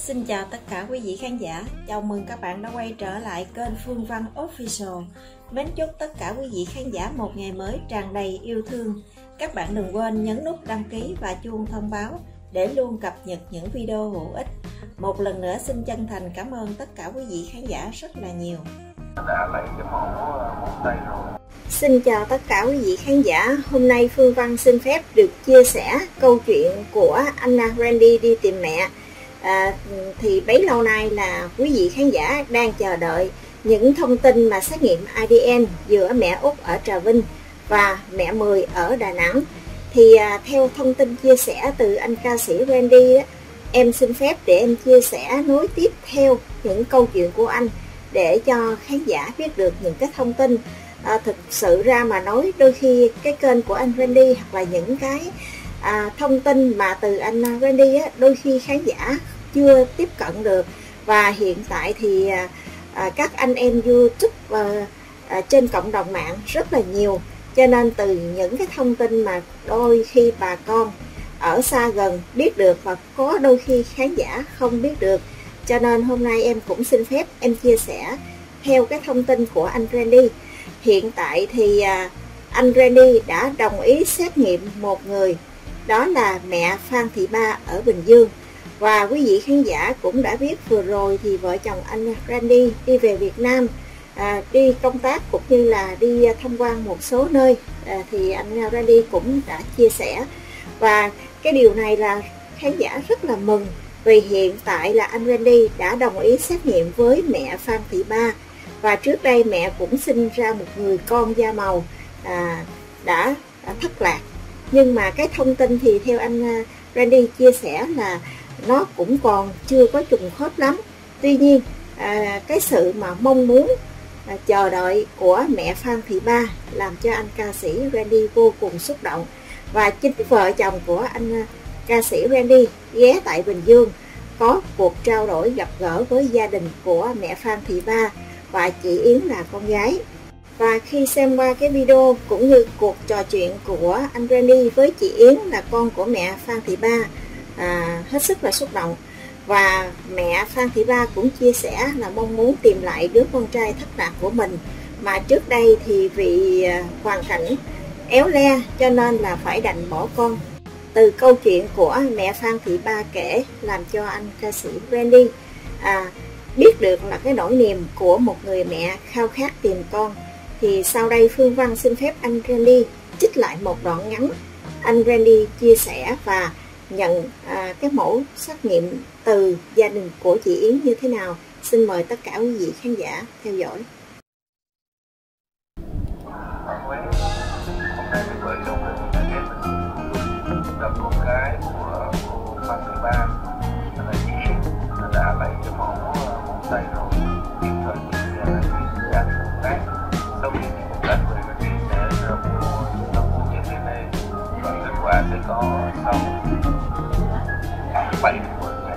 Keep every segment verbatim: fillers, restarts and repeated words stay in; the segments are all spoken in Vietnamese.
Xin chào tất cả quý vị khán giả, chào mừng các bạn đã quay trở lại kênh Phương Văn Official. Mến chúc tất cả quý vị khán giả một ngày mới tràn đầy yêu thương. Các bạn đừng quên nhấn nút đăng ký và chuông thông báo để luôn cập nhật những video hữu ích. Một lần nữa xin chân thành cảm ơn tất cả quý vị khán giả rất là nhiều. Đã lấy cái mẫu móng tay rồi. Xin chào tất cả quý vị khán giả, hôm nay Phương Văn xin phép được chia sẻ câu chuyện của Anna Randy đi tìm mẹ. À, thì bấy lâu nay là quý vị khán giả đang chờ đợi những thông tin mà xét nghiệm a đê en giữa mẹ Út ở Trà Vinh và mẹ Mười ở Đà Nẵng. Thì à, theo thông tin chia sẻ từ anh ca sĩ Randy, á, em xin phép để em chia sẻ nối tiếp theo những câu chuyện của anh để cho khán giả biết được những cái thông tin. À, thực sự ra mà nói, đôi khi cái kênh của anh Randy hoặc là những cái à, thông tin mà từ anh Randy á, đôi khi khán giả chưa tiếp cận được. Và hiện tại thì à, à, các anh em YouTube à, à, trên cộng đồng mạng rất là nhiều, cho nên từ những cái thông tin mà đôi khi bà con ở xa gần biết được và có đôi khi khán giả không biết được, cho nên hôm nay em cũng xin phép em chia sẻ theo cái thông tin của anh Randy. Hiện tại thì à, anh Randy đã đồng ý xét nghiệm một người, đó là mẹ Phan Thị Ba ở Bình Dương. Và quý vị khán giả cũng đã biết vừa rồi thì vợ chồng anh Randy đi về Việt Nam, à, đi công tác cũng như là đi tham quan một số nơi, à, thì anh Randy cũng đã chia sẻ. Và cái điều này là khán giả rất là mừng, vì hiện tại là anh Randy đã đồng ý xét nghiệm với mẹ Phan Thị Ba. Và trước đây mẹ cũng sinh ra một người con da màu à, đã, đã thất lạc. Nhưng mà cái thông tin thì theo anh Randy chia sẻ là nó cũng còn chưa có trùng khớp lắm. Tuy nhiên à, cái sự mà mong muốn à, chờ đợi của mẹ Phan Thị Ba làm cho anh ca sĩ Randy vô cùng xúc động. Và chính vợ chồng của anh ca sĩ Randy ghé tại Bình Dương có cuộc trao đổi gặp gỡ với gia đình của mẹ Phan Thị Ba và chị Yến là con gái. Và khi xem qua cái video cũng như cuộc trò chuyện của anh Randy với chị Yến là con của mẹ Phan Thị Ba, à, hết sức là xúc động. Và mẹ Phan Thị Ba cũng chia sẻ là mong muốn tìm lại đứa con trai thất lạc của mình, mà trước đây thì vì hoàn cảnh éo le cho nên là phải đành bỏ con. Từ câu chuyện của mẹ Phan Thị Ba kể làm cho anh ca sĩ Randy à, biết được là cái nỗi niềm của một người mẹ khao khát tìm con. Thì sau đây Phương Văn xin phép anh Randy trích lại một đoạn ngắn anh Randy chia sẻ và nhận à, cái mẫu xét nghiệm từ gia đình của chị Yến như thế nào. Xin mời tất cả quý vị khán giả theo dõi. Hôm nay mình vợ chồng mình đã ghé mình gặp con gái của cô Phan Thị Ba là chị Yến, đã lấy cái mẫu móng tay rồi. Kịp thời thì là gia đình công tác, sau khi công tác về thì sẽ mua tổng số tiền đê en a và kết quả sẽ có sau bảy mươi ngày.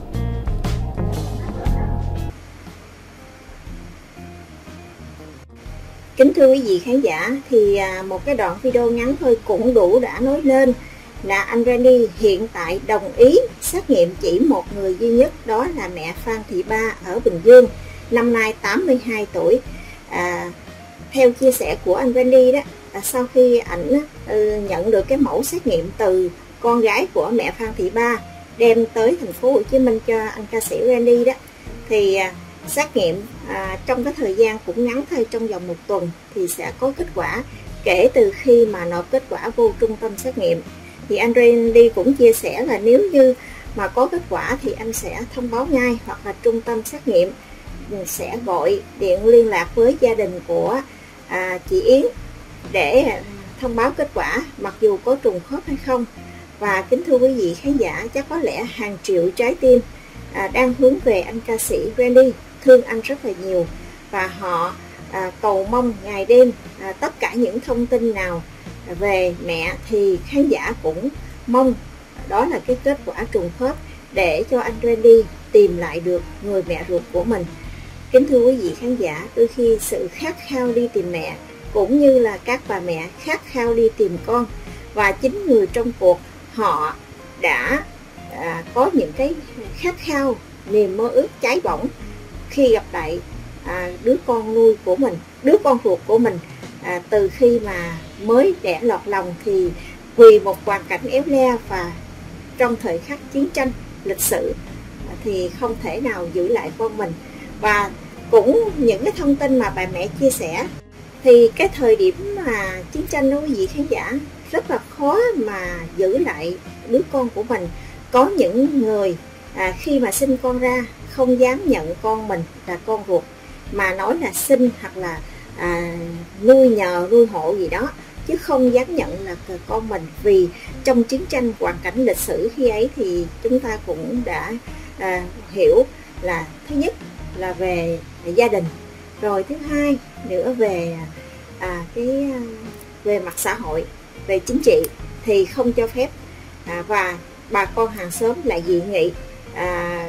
Kính thưa quý vị khán giả, thì một cái đoạn video ngắn thôi cũng đủ đã nói lên là anh Randy hiện tại đồng ý xét nghiệm chỉ một người duy nhất, đó là mẹ Phan Thị Ba ở Bình Dương, năm nay tám mươi hai tuổi. À, theo chia sẻ của anh Randy đó, à, sau khi ảnh ừ, nhận được cái mẫu xét nghiệm từ con gái của mẹ Phan Thị Ba đem tới thành phố Hồ Chí Minh cho anh ca sĩ Randy đó, thì à, xét nghiệm à, trong cái thời gian cũng ngắn thôi, trong vòng một tuần thì sẽ có kết quả kể từ khi mà nộp kết quả vô trung tâm xét nghiệm. Thì anh Randy cũng chia sẻ là nếu như mà có kết quả thì anh sẽ thông báo ngay, hoặc là trung tâm xét nghiệm sẽ gọi điện liên lạc với gia đình của à, chị Yến để thông báo kết quả, mặc dù có trùng khớp hay không. Và kính thưa quý vị khán giả, chắc có lẽ hàng triệu trái tim à, đang hướng về anh ca sĩ Randy, thương anh rất là nhiều, và họ à, cầu mong ngày đêm à, tất cả những thông tin nào về mẹ thì khán giả cũng mong đó là cái kết quả trùng khớp để cho anh Randy tìm lại được người mẹ ruột của mình. Kính thưa quý vị khán giả, đôi khi sự khát khao đi tìm mẹ cũng như là các bà mẹ khát khao đi tìm con, và chính người trong cuộc họ đã à, có những cái khát khao niềm mơ ước cháy bỏng khi gặp lại à, đứa con nuôi của mình, đứa con ruột của mình à, từ khi mà mới đẻ lọt lòng, thì vì một hoàn cảnh éo le và trong thời khắc chiến tranh lịch sử thì không thể nào giữ lại con mình. Và cũng những cái thông tin mà bà mẹ chia sẻ, thì cái thời điểm mà chiến tranh đó quý vị khán giả, rất là khó mà giữ lại đứa con của mình. Có những người à, khi mà sinh con ra không dám nhận con mình là con ruột, mà nói là sinh hoặc là à, nuôi nhờ nuôi hộ gì đó, chứ không dám nhận là con mình. Vì trong chiến tranh, hoàn cảnh lịch sử khi ấy thì chúng ta cũng đã à, hiểu là thứ nhất là về gia đình, rồi thứ hai nữa về à, cái về mặt xã hội, về chính trị thì không cho phép, à, và bà con hàng xóm lại dị nghị à,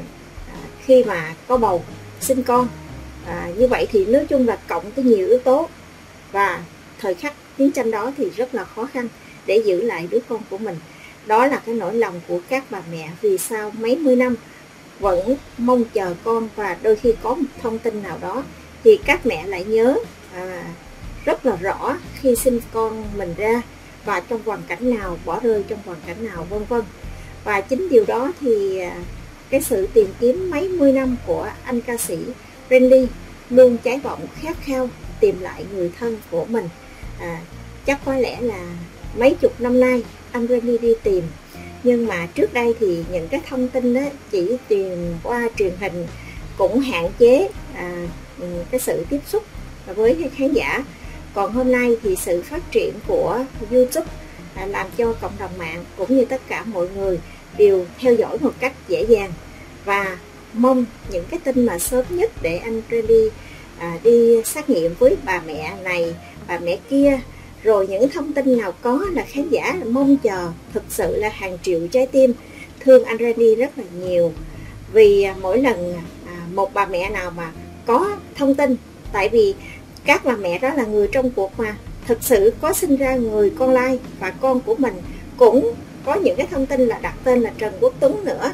à, khi mà có bầu sinh con. À, như vậy thì nói chung là cộng với nhiều yếu tố, và thời khắc chiến tranh đó thì rất là khó khăn để giữ lại đứa con của mình. Đó là cái nỗi lòng của các bà mẹ, vì sao mấy mươi năm vẫn mong chờ con, và đôi khi có một thông tin nào đó thì các mẹ lại nhớ à, rất là rõ khi sinh con mình ra, và trong hoàn cảnh nào, bỏ rơi trong hoàn cảnh nào, vân vân. Và chính điều đó thì à, cái sự tìm kiếm mấy mươi năm của anh ca sĩ Randy luôn cháy bỏng khát khao tìm lại người thân của mình. À, chắc có lẽ là mấy chục năm nay anh Randy đi tìm, nhưng mà trước đây thì những cái thông tin đó chỉ tìm qua truyền hình, cũng hạn chế à, cái sự tiếp xúc với khán giả. Còn hôm nay thì sự phát triển của YouTube à, làm cho cộng đồng mạng cũng như tất cả mọi người đều theo dõi một cách dễ dàng, và mong những cái tin mà sớm nhất để anh Randy à, đi xét nghiệm với bà mẹ này, bà mẹ kia. Rồi những thông tin nào có là khán giả mong chờ, thực sự là hàng triệu trái tim thương anh Randy rất là nhiều. Vì mỗi lần à, một bà mẹ nào mà có thông tin, tại vì các bà mẹ đó là người trong cuộc mà, thực sự có sinh ra người con lai, và con của mình cũng có những cái thông tin là đặt tên là Trần Quốc Tuấn nữa.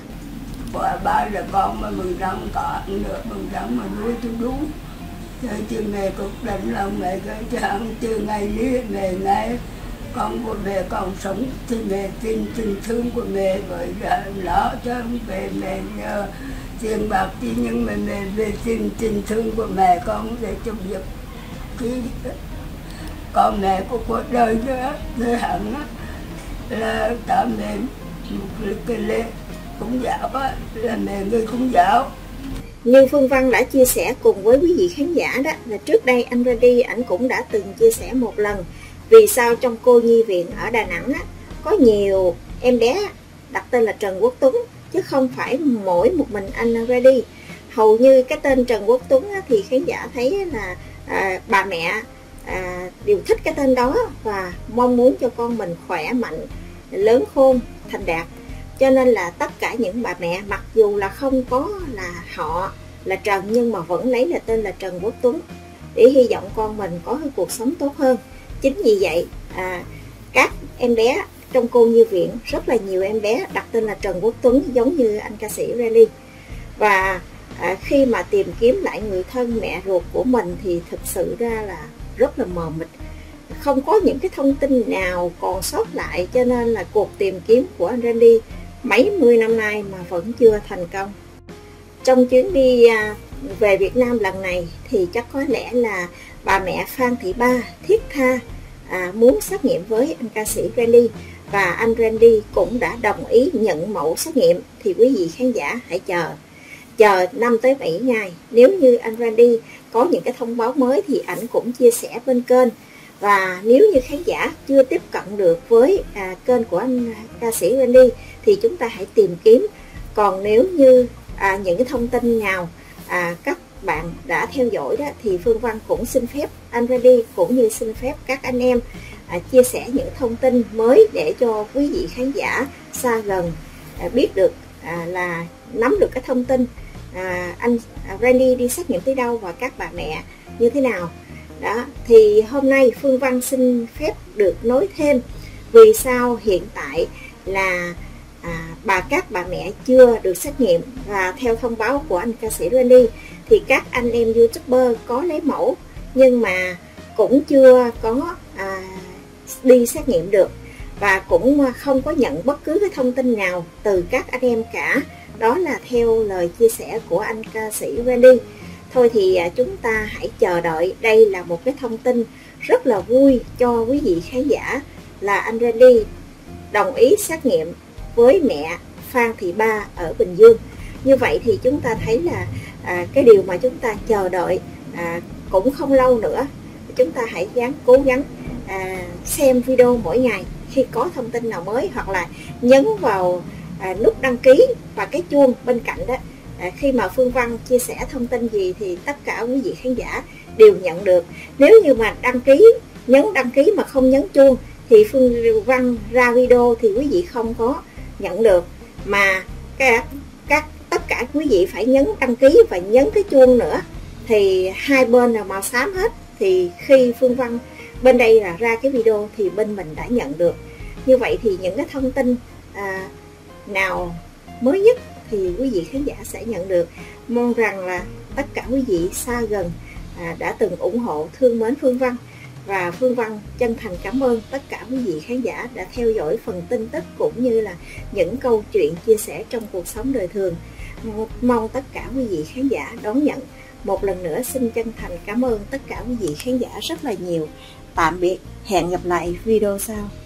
Bà ba là con mà mừng răng có nữa, mừng răng mà nuôi tôi đúng. Rồi chứ mẹ cũng đánh lòng mẹ cái chẳng từ ngày lý mẹ ngày con của mẹ còn sống thì mẹ tin tình thương của mẹ, với lo cho về mẹ nhờ tiền bạc thì, nhưng mà mẹ về tin tình thương của mẹ con để cho việc khi con mẹ của cuộc đời nữa thế hẳn là cả mẹ một cái lễ cúng giáo là mẹ người cúng giáo. Như Phương Văn đã chia sẻ cùng với quý vị khán giả đó, là trước đây anh Randy ảnh cũng đã từng chia sẻ một lần vì sao trong cô nhi viện ở Đà Nẵng á, có nhiều em bé đặt tên là Trần Quốc Tuấn, chứ không phải mỗi một mình anh Randy. Hầu như cái tên Trần Quốc Tuấn á, thì khán giả thấy là à, bà mẹ à, đều thích cái tên đó và mong muốn cho con mình khỏe mạnh, lớn khôn, thành đạt. Cho nên là tất cả những bà mẹ mặc dù là không có là họ là Trần, nhưng mà vẫn lấy là tên là Trần Quốc Tuấn để hy vọng con mình có cái cuộc sống tốt hơn. Chính vì vậy à, các em bé trong cô nhi viện, rất là nhiều em bé đặt tên là Trần Quốc Tuấn giống như anh ca sĩ Randy. Và à, khi mà tìm kiếm lại người thân mẹ ruột của mình thì thực sự ra là rất là mờ mịt, không có những cái thông tin nào còn sót lại. Cho nên là cuộc tìm kiếm của anh Randy mấy mươi năm nay mà vẫn chưa thành công. Trong chuyến đi à, về Việt Nam lần này thì chắc có lẽ là bà mẹ Phan Thị Ba thiết tha à, muốn xét nghiệm với anh ca sĩ Randy, và anh Randy cũng đã đồng ý nhận mẫu xét nghiệm. Thì quý vị khán giả hãy chờ chờ năm tới bảy ngày, nếu như anh Randy có những cái thông báo mới thì ảnh cũng chia sẻ bên kênh. Và nếu như khán giả chưa tiếp cận được với à, kênh của anh ca sĩ Randy thì chúng ta hãy tìm kiếm. Còn nếu như à, những cái thông tin nào à, các bạn đã theo dõi đó, thì Phương Văn cũng xin phép anh Randy cũng như xin phép các anh em à, chia sẻ những thông tin mới để cho quý vị khán giả xa gần à, biết được à, là nắm được cái thông tin à, anh Randy đi xét nghiệm tới đâu và các bà mẹ như thế nào. Đó, thì hôm nay Phương Văn xin phép được nói thêm vì sao hiện tại là à, bà các bà mẹ chưa được xét nghiệm. Và theo thông báo của anh ca sĩ Randy thì các anh em YouTuber có lấy mẫu nhưng mà cũng chưa có à, đi xét nghiệm được, và cũng không có nhận bất cứ cái thông tin nào từ các anh em cả. Đó là theo lời chia sẻ của anh ca sĩ Randy. Thôi thì chúng ta hãy chờ đợi. Đây là một cái thông tin rất là vui cho quý vị khán giả, là anh Randy đồng ý xét nghiệm với mẹ Phan Thị Ba ở Bình Dương. Như vậy thì chúng ta thấy là à, cái điều mà chúng ta chờ đợi à, cũng không lâu nữa. Chúng ta hãy gắng cố gắng à, xem video mỗi ngày khi có thông tin nào mới, hoặc là nhấn vào à, nút đăng ký và cái chuông bên cạnh đó. À, khi mà Phương Văn chia sẻ thông tin gì thì tất cả quý vị khán giả đều nhận được. Nếu như mà đăng ký, nhấn đăng ký mà không nhấn chuông thì Phương Văn ra video thì quý vị không có nhận được, mà các, các tất cả quý vị phải nhấn đăng ký và nhấn cái chuông nữa, thì hai bên là màu xám hết. Thì khi Phương Văn bên đây là ra cái video thì bên mình đã nhận được. Như vậy thì những cái thông tin à, nào mới nhất thì quý vị khán giả sẽ nhận được. Mong rằng là tất cả quý vị xa gần à, đã từng ủng hộ thương mến Phương Văn, và Phương Văn chân thành cảm ơn tất cả quý vị khán giả đã theo dõi phần tin tức cũng như là những câu chuyện chia sẻ trong cuộc sống đời thường. Mong tất cả quý vị khán giả đón nhận. Một lần nữa xin chân thành cảm ơn tất cả quý vị khán giả rất là nhiều. Tạm biệt, hẹn gặp lại video sau.